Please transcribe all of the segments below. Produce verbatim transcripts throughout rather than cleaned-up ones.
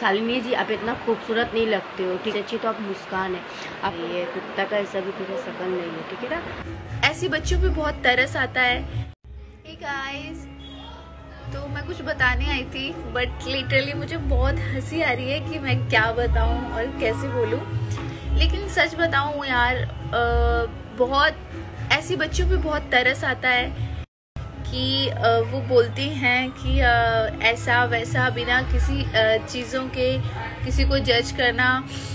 शालिनी जी, आप इतना खूबसूरत नहीं लगते हो, ठीक है? अच्छी तो आप मुस्कान है, आप ये कुत्ता का ऐसा भी थोड़ा शकल नहीं है, ठीक है ना? ऐसी बच्चों पे बहुत तरस आता है। हे गाइस, तो मैं कुछ बताने आई थी बट लिटरली मुझे बहुत हंसी आ रही है कि मैं क्या बताऊं और कैसे बोलूं। लेकिन सच बताऊं यार, आ, बहुत ऐसी बच्चों पे बहुत तरस आता है कि वो बोलती हैं कि ऐसा वैसा बिना किसी चीज़ों के किसी को जज करना।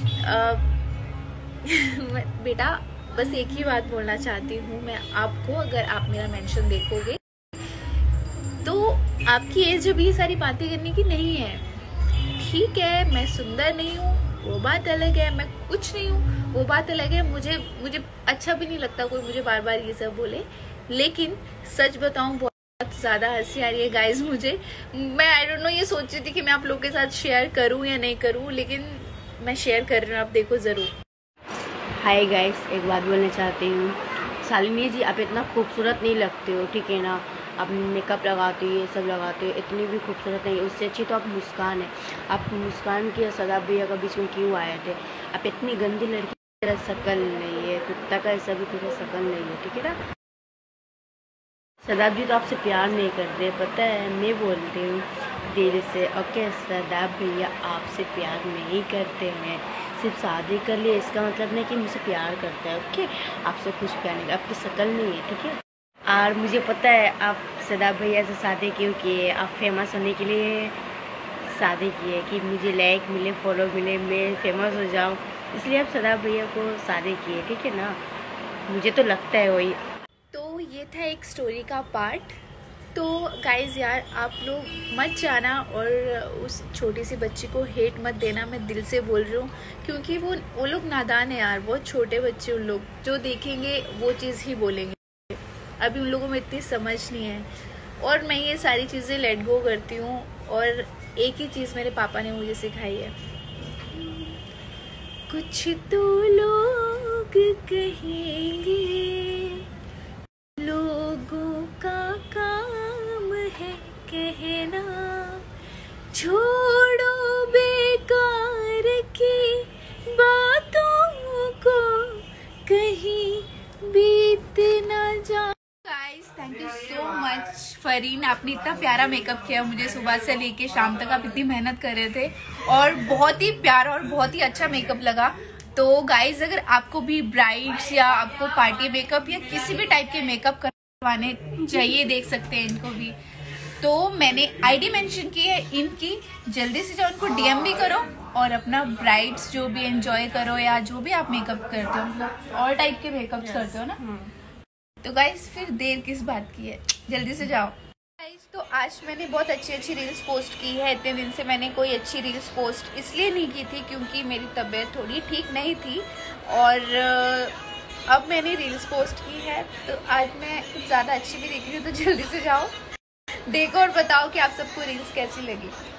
बेटा बस एक ही बात बोलना चाहती हूँ मैं आपको, अगर आप मेरा मेंशन देखोगे तो आपकी एज अभी ये सारी बातें करने की नहीं है। ठीक है, मैं सुंदर नहीं हूँ वो बात अलग है, मैं कुछ नहीं हूँ वो बात अलग है, मुझे मुझे अच्छा भी नहीं लगता कोई मुझे बार बार ये सब बोले। लेकिन सच बताऊं बहुत ज़्यादा हंसी आ रही है गाइज मुझे। मैं आई डोंट नो, ये सोच रही थी कि मैं आप लोगों के साथ शेयर करूं या नहीं करूं, लेकिन मैं शेयर कर रही हूँ, आप देखो ज़रूर। हाय गाइस, एक बात बोलना चाहती हूँ। शालिनी जी, आप इतना खूबसूरत नहीं लगते हो, ठीक है ना? आप मेकअप लगाते हो, ये सब लगाते हो, इतनी भी खूबसूरत नहीं है। उससे अच्छी तो आप मुस्कान है। आप मुस्कान की सदाब भैया का बीच में क्यों आए थे? आप इतनी गंदी लड़की की तरह शकल नहीं है, कुत्ता का ऐसा भी तेरा शकल नहीं है, ठीक है ना? सदाब जी तो आपसे प्यार नहीं करते, पता है? मैं बोलती हूँ दिल से। ओके, सदाब भैया आपसे प्यार नहीं करते हैं, सिर्फ शादी कर लिए इसका मतलब नहीं कि मुझसे प्यार करते हैं। ओके, आपसे कुछ प्यार नहीं, आपकी शकल नहीं है, ठीक है? और मुझे पता है आप सदाब भैया से शादी क्यों किए। आप फेमस होने के लिए शादी किए कि मुझे लाइक मिले, फॉलो मिले, मैं फेमस हो जाऊँ, इसलिए आप सदाब भैया को शादी किए, ठीक है ना? मुझे तो लगता है वही। तो ये था एक स्टोरी का पार्ट। तो गाइज यार, आप लोग मत जाना और उस छोटी सी बच्ची को हेट मत देना, मैं दिल से बोल रही हूँ, क्योंकि वो वो लोग नादान है यार, बहुत छोटे बच्चे, उन लोग जो देखेंगे वो चीज़ ही बोलेंगे। अभी उन लोगों में इतनी समझ नहीं है और मैं ये सारी चीज़ें लेट गो करती हूँ। और एक ही चीज़ मेरे पापा ने मुझे सिखाई है, कुछ तो लोग कहेंगे, लोगों का काम है कहना, छोड़ो बेकार की बातों को, कहीं बीत ना जा। Guys, thank you so much Fareen, आपने इतना प्यारा मेकअप किया मुझे सुबह से लेके शाम तक। आप इतनी मेहनत कर रहे थे और बहुत ही प्यारा और बहुत ही अच्छा मेकअप लगा। तो गाइज, अगर आपको भी ब्राइड्स या आपको पार्टी मेकअप या किसी भी टाइप के मेकअप करवाने चाहिए, देख सकते हैं इनको भी। तो मैंने आईडी मेंशन की है इनकी, जल्दी से जाओ उनको डीएम भी करो और अपना ब्राइड्स जो भी एंजॉय करो, या जो भी आप मेकअप करते हो, मतलब ऑल टाइप के मेकअप yes. करते हो ना। तो गाइज, फिर देर किस बात की है, जल्दी से जाओ। गाइज, तो आज मैंने बहुत अच्छी अच्छी रील्स पोस्ट की है। इतने दिन से मैंने कोई अच्छी रील्स पोस्ट इसलिए नहीं की थी क्योंकि मेरी तबीयत थोड़ी ठीक नहीं थी, और अब मैंने रील्स पोस्ट की है। तो आज मैं कुछ ज़्यादा अच्छी भी दिख रही हूँ, तो जल्दी से जाओ देखो और बताओ कि आप सबको रील्स कैसी लगी।